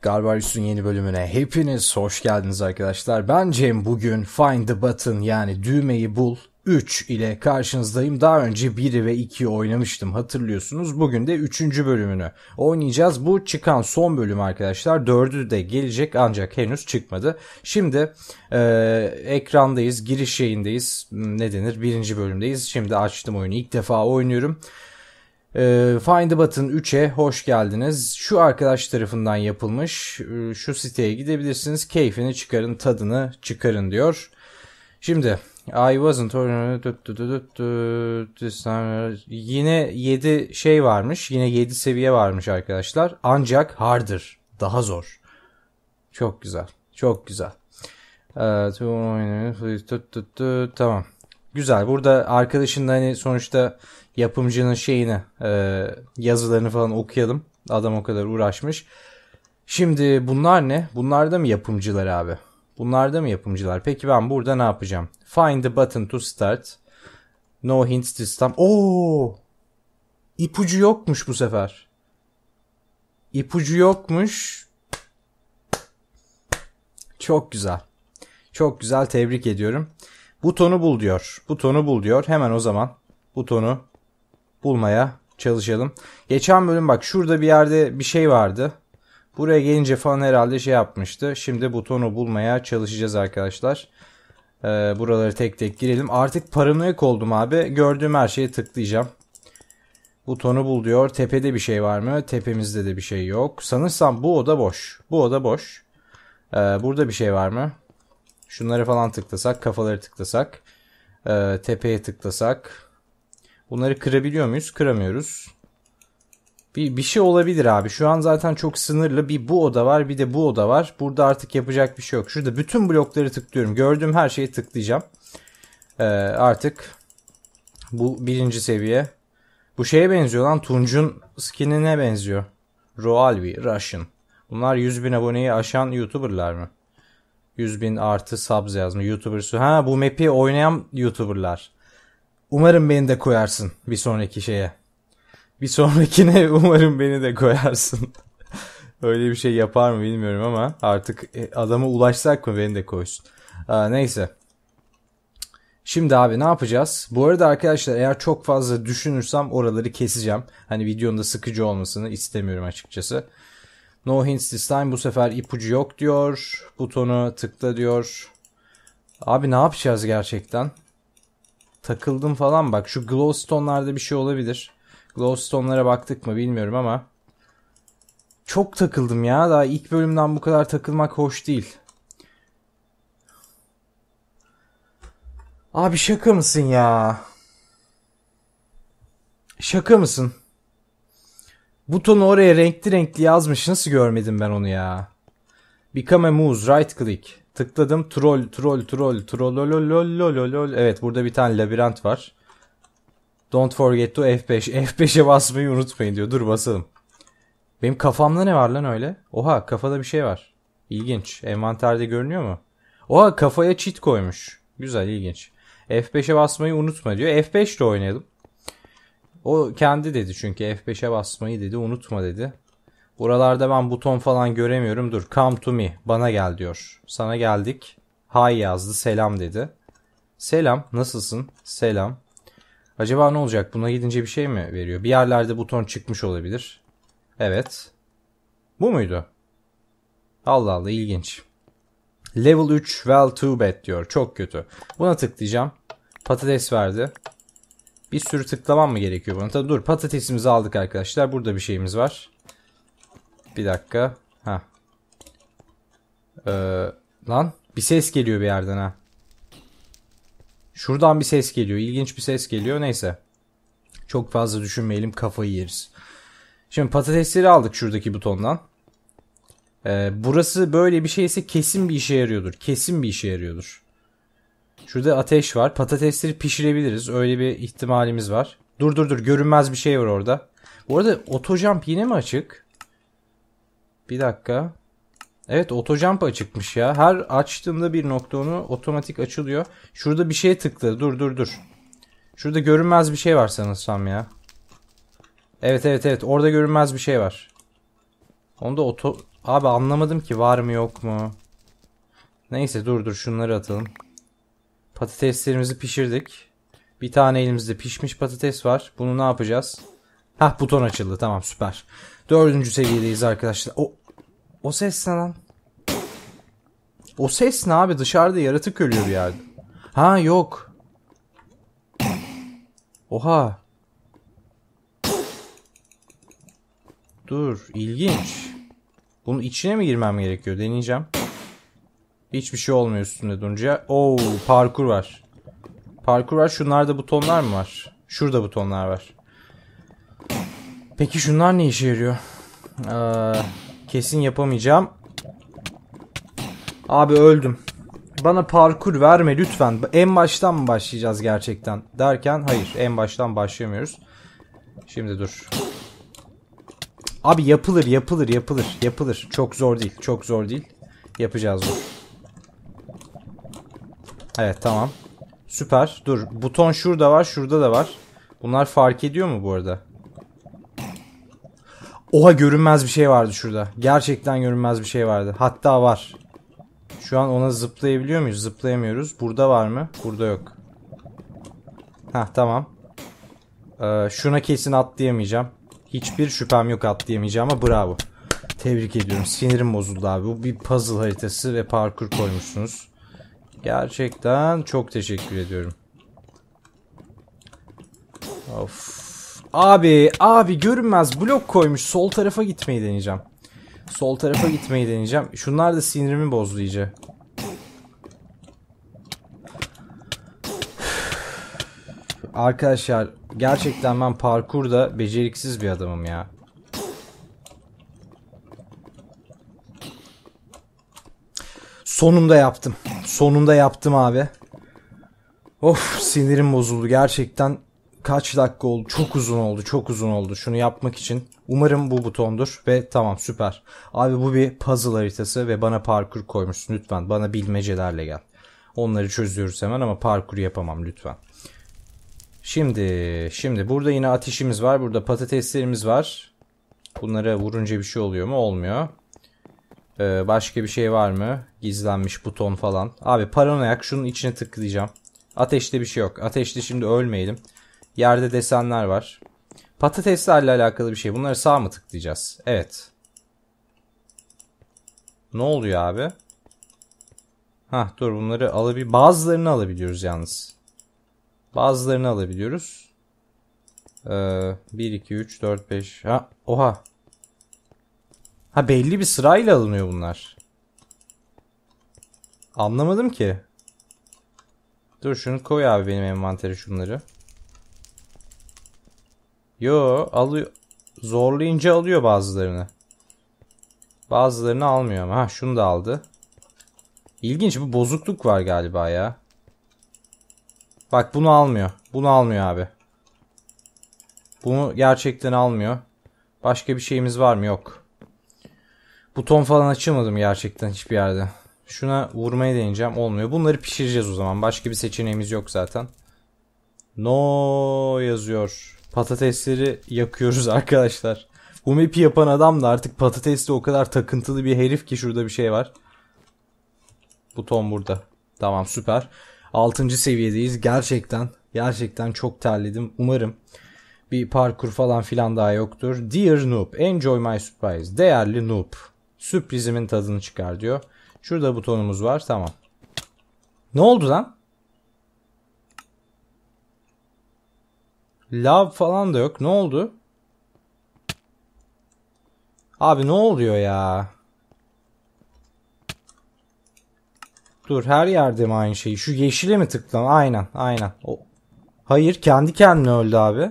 Garbarius'un yeni bölümüne hepiniz hoş geldiniz arkadaşlar. Ben Cem, bugün Find the Button yani düğmeyi bul 3 ile karşınızdayım. Daha önce 1'i ve 2'yi oynamıştım, hatırlıyorsunuz. Bugün de 3. bölümünü oynayacağız. Bu çıkan son bölüm arkadaşlar. 4'ü de gelecek ancak henüz çıkmadı. Şimdi ekrandayız, giriş yayındayız. Ne denir? 1. bölümdeyiz. Şimdi açtım oyunu, ilk defa oynuyorum. Find the Button 3'e hoş geldiniz. Şu arkadaş tarafından yapılmış. Şu siteye gidebilirsiniz. Keyfini çıkarın, tadını çıkarın diyor. Şimdi I wasn't yine 7 şey varmış. Yine 7 seviye varmış arkadaşlar. Ancak harder. Daha zor. Çok güzel. Çok güzel. Tamam. Güzel. Burada arkadaşın da hani sonuçta yapımcının şeyini, yazılarını falan okuyalım. Adam o kadar uğraşmış. Şimdi bunlar ne? Bunlar da mı yapımcılar abi? Bunlar da mı yapımcılar? Peki ben burada ne yapacağım? Find the button to start. No hints this time. Oo! İpucu yokmuş bu sefer. İpucu yokmuş. Çok güzel. Çok güzel, tebrik ediyorum. Butonu bul diyor. Butonu bul diyor. Hemen o zaman butonu bulmaya çalışalım. Geçen bölüm bak şurada bir yerde bir şey vardı. Buraya gelince falan herhalde şey yapmıştı. Şimdi butonu bulmaya çalışacağız arkadaşlar. Buraları tek tek girelim. Artık paranoyak oldum abi. Gördüğüm her şeye tıklayacağım. Butonu bul diyor. Tepede bir şey var mı? Tepemizde de bir şey yok. Sanırsam bu oda boş. Bu oda boş. Burada bir şey var mı? Şunları falan tıklasak. Kafaları tıklasak. Tepeye tıklasak. Bunları kırabiliyor muyuz? Kıramıyoruz. Bir şey olabilir abi. Şu an zaten çok sınırlı. Bir bu oda var, bir de bu oda var. Burada artık yapacak bir şey yok. Şurada bütün blokları tıklıyorum. Gördüğüm her şeyi tıklayacağım. Artık bu 1. seviye. Bu şeye benziyor lan. Tunç'un skinine benziyor. Roalvi, Russian. Bunlar 100.000 aboneyi aşan YouTuber'lar mı? 100.000 artı subs yazmış. YouTuber'sı. Ha, bu map'i oynayan YouTuber'lar. Umarım beni de koyarsın bir sonraki şeye. Bir sonrakine umarım beni de koyarsın. Öyle bir şey yapar mı bilmiyorum ama artık adama ulaşsak mı beni de koysun. Neyse. Şimdi abi ne yapacağız? Bu arada arkadaşlar eğer çok fazla düşünürsem oraları keseceğim. Hani videonun da sıkıcı olmasını istemiyorum açıkçası. No hints this time, bu sefer ipucu yok diyor. Butonu tıkla diyor. Abi ne yapacağız gerçekten? Takıldım falan bak. Şu glowstone'larda bir şey olabilir. Glowstone'lara baktık mı bilmiyorum ama. Çok takıldım ya. Daha ilk bölümden bu kadar takılmak hoş değil. Abi şaka mısın ya? Şaka mısın? Butonu oraya renkli renkli yazmış. Nasıl görmedim ben onu ya? Become a mouse, right click. Tıkladım. Troll. Evet, burada bir tane labirent var. Don't forget to F5. F5'e basmayı unutmayın diyor. Dur basalım. Benim kafamda ne var lan öyle? Oha, kafada bir şey var. İlginç. Envanterde görünüyor mu? Oha, kafaya cheat koymuş. Güzel, ilginç. F5'e basmayı unutma diyor. F5 ile oynayalım. O kendi dedi çünkü F5'e basmayı dedi. Unutma dedi. Buralarda ben buton falan göremiyorum. Dur. Come to me. Bana gel diyor. Sana geldik. Hi yazdı. Selam dedi. Selam. Nasılsın? Selam. Acaba ne olacak? Buna gidince bir şey mi veriyor? Bir yerlerde buton çıkmış olabilir. Evet. Bu muydu? Allah Allah, ilginç. Level 3 well too bad diyor. Çok kötü. Buna tıklayacağım. Patates verdi. Bir sürü tıklamam mı gerekiyor buna? Tabii dur, patatesimizi aldık arkadaşlar. Burada bir şeyimiz var. Bir dakika. Ha. Lan bir ses geliyor bir yerden ha. Şuradan bir ses geliyor. İlginç bir ses geliyor. Neyse. Çok fazla düşünmeyelim, kafayı yeriz. Şimdi patatesleri aldık şuradaki butondan. Burası böyle bir şeyse kesin bir işe yarıyordur. Kesin bir işe yarıyordur. Şurada ateş var. Patatesleri pişirebiliriz. Öyle bir ihtimalimiz var. Dur. Görünmez bir şey var orada. Bu arada autojump yine mi açık? Bir dakika. Evet, autojump açıkmış ya. Her açtığımda bir nokta onu otomatik açılıyor. Şurada bir şeye tıkladı. Dur. Şurada görünmez bir şey var sanırsam ya. Evet. Orada görünmez bir şey var. Onda Abi anlamadım ki var mı yok mu. Neyse dur şunları atalım. Patateslerimizi pişirdik. Bir tane elimizde pişmiş patates var. Bunu ne yapacağız? Hah, buton açıldı. Tamam, süper. 4. seviyedeyiz arkadaşlar. O ses ne lan? O ses ne abi? Dışarıda yaratık ölüyor bir yerde. Ha, yok. Oha. Dur, ilginç. Bunun içine mi girmem gerekiyor? Deneyeceğim. Hiçbir şey olmuyor üstünde durunca. Oo, parkur var. Parkur var. Şunlarda butonlar mı var? Şurada butonlar var. Peki şunlar ne işe yarıyor? Kesin yapamayacağım. Abi öldüm. Bana parkur verme lütfen. En baştan mı başlayacağız gerçekten? Derken hayır, en baştan başlamıyoruz. Şimdi dur. Abi yapılır. Çok zor değil. Yapacağız bu. Evet, tamam. Süper. Dur. Buton şurada var. Şurada da var. Bunlar fark ediyor mu bu arada? Oha, görünmez bir şey vardı şurada. Gerçekten görünmez bir şey vardı. Hatta var. Şu an ona zıplayabiliyor muyuz? Zıplayamıyoruz. Burada var mı? Burada yok. Hah, tamam. Şuna kesin atlayamayacağım. Hiçbir şüphem yok atlayamayacağıma. Bravo. Tebrik ediyorum. Sinirim bozuldu abi. Bu bir puzzle haritası ve parkur koymuşsunuz. Gerçekten çok teşekkür ediyorum. Of. Abi görünmez blok koymuş. Sol tarafa gitmeyi deneyeceğim. Şunlar da sinirimi bozdu iyice. Arkadaşlar gerçekten ben parkurda beceriksiz bir adamım ya. Sonunda yaptım abi. Of, sinirim bozuldu gerçekten. Kaç dakika oldu? Çok uzun oldu şunu yapmak için. Umarım bu butondur ve tamam, süper. Abi bu bir puzzle haritası ve bana parkur koymuşsun. Lütfen bana bilmecelerle gel. Onları çözüyoruz hemen ama parkur yapamam lütfen. Şimdi burada yine ateşimiz var. Burada patateslerimiz var. Bunlara vurunca bir şey oluyor mu? Olmuyor. Başka bir şey var mı? Gizlenmiş buton falan. Abi paranoyak, şunun içine tıklayacağım. Ateşte bir şey yok. Ateşte şimdi ölmeyelim. Yerde desenler var. Patateslerle alakalı bir şey. Bunları sağ mı tıklayacağız? Evet. Ne oluyor abi? Hah, dur, bunları bazılarını alabiliyoruz yalnız. Bazılarını alabiliyoruz. 1, 2, 3, 4, 5. Ha, oha. Ha, belli bir sırayla alınıyor bunlar. Anlamadım ki. Dur, şunu koy abi benim envantere, şunları. Yo, alıyor. Zorlayınca alıyor bazılarını. Bazılarını almıyor ama. Ha, şunu da aldı. İlginç, bu bozukluk var galiba ya. Bak, bunu almıyor. Bunu almıyor abi. Bunu gerçekten almıyor. Başka bir şeyimiz var mı? Yok. Buton falan açamadım gerçekten hiçbir yerde. Şuna vurmaya deneyeceğim. Olmuyor. Bunları pişireceğiz o zaman. Başka bir seçeneğimiz yok zaten. No yazıyor. Patatesleri yakıyoruz arkadaşlar. Bu map'i yapan adam da artık patatesle o kadar takıntılı bir herif ki şurada bir şey var. Buton burada. Tamam, süper. 6. seviyedeyiz. Gerçekten çok terledim. Umarım bir parkur falan filan daha yoktur. Dear Noob, enjoy my surprise. Değerli Noob, sürprizimin tadını çıkar diyor. Şurada butonumuz var. Tamam. Ne oldu lan? Lav falan da yok. Ne oldu? Abi ne oluyor ya? Dur, her yerde mi aynı şey? Şu yeşile mi tıklan? Aynen. Hayır, kendi kendine öldü abi.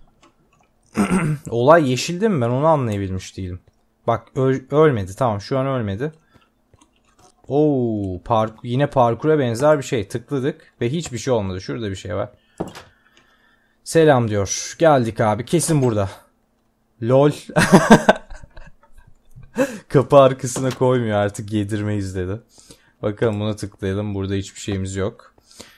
Olay yeşilde mi? Ben onu anlayabilmiş değilim. Bak, ölmedi. Tamam, şu an ölmedi. Oo, yine parkura benzer bir şey. Tıkladık ve hiçbir şey olmadı. Şurada bir şey var. Selam diyor. Geldik abi. Kesin burada. Lol. Kapı arkasına koymuyor, artık yedirmeyiz dedi. Bakalım, buna tıklayalım. Burada hiçbir şeyimiz yok.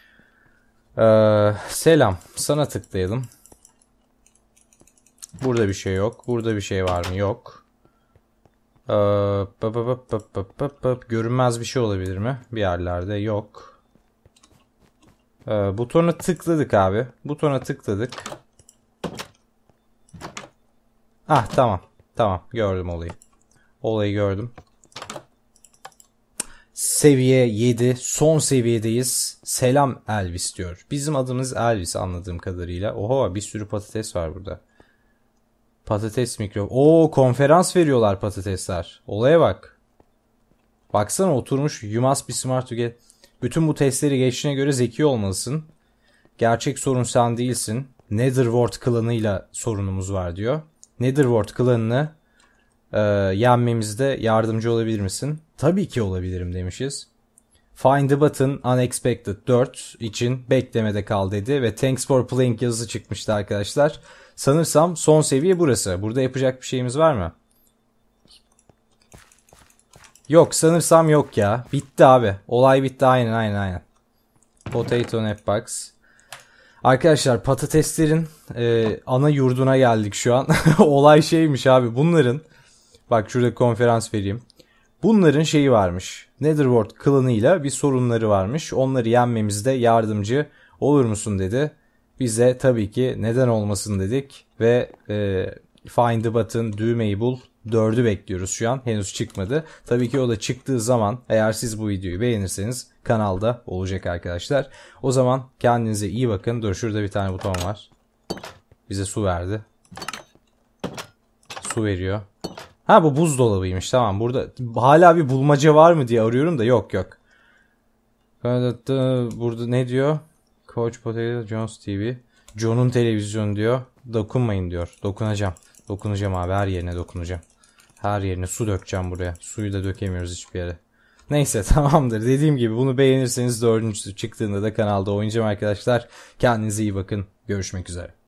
Selam. Sana tıklayalım. Burada bir şey yok. Burada bir şey var mı? Yok. Görünmez bir şey olabilir mi? Bir yerlerde yok. Butona tıkladık abi. Butona tıkladık. Ah tamam. Tamam gördüm olayı. Olayı gördüm. Seviye 7. Son seviyedeyiz. Selam Elvis diyor. Bizim adımız Elvis anladığım kadarıyla. Oha bir sürü patates var burada. Patates mikro. Oo konferans veriyorlar patatesler. Olaya bak. Baksana oturmuş. You must be smart to get. Bütün bu testleri geçtiğine göre zeki olmalısın. Gerçek sorun sen değilsin. Netherworld klanıyla sorunumuz var diyor. Netherworld klanını yenmemizde yardımcı olabilir misin? Tabii ki olabilirim demişiz. Find the button unexpected 4 için beklemede kal dedi ve thanks for playing yazısı çıkmıştı arkadaşlar. Sanırsam son seviye burası. Burada yapacak bir şeyimiz var mı? Yok sanırsam yok ya. Bitti abi. Olay bitti aynen. Potato Napbox. Arkadaşlar patateslerin ana yurduna geldik şu an. Olay şeymiş abi bunların. Bak şurada konferans vereyim. Bunların şeyi varmış. Netherworld klanıyla bir sorunları varmış. Onları yenmemizde yardımcı olur musun dedi. Biz de tabii ki neden olmasın dedik. Ve find the button düğmeyi bul. 4'ü bekliyoruz şu an. Henüz çıkmadı. Tabii ki o da çıktığı zaman eğer siz bu videoyu beğenirseniz kanalda olacak arkadaşlar. O zaman kendinize iyi bakın. Dur şurada bir tane buton var. Bize su verdi. Su veriyor. Ha bu buzdolabıymış tamam. Burada hala bir bulmaca var mı diye arıyorum da yok. Burada ne diyor? Coach Potato Jones TV. John'un televizyonu diyor. Dokunmayın diyor. Dokunacağım. Dokunacağım abi her yerine dokunacağım. Her yerine su dökeceğim buraya. Suyu da dökemiyoruz hiçbir yere. Neyse tamamdır. Dediğim gibi bunu beğenirseniz 4. çıktığında da kanalda oynayacağım arkadaşlar. Kendinize iyi bakın. Görüşmek üzere.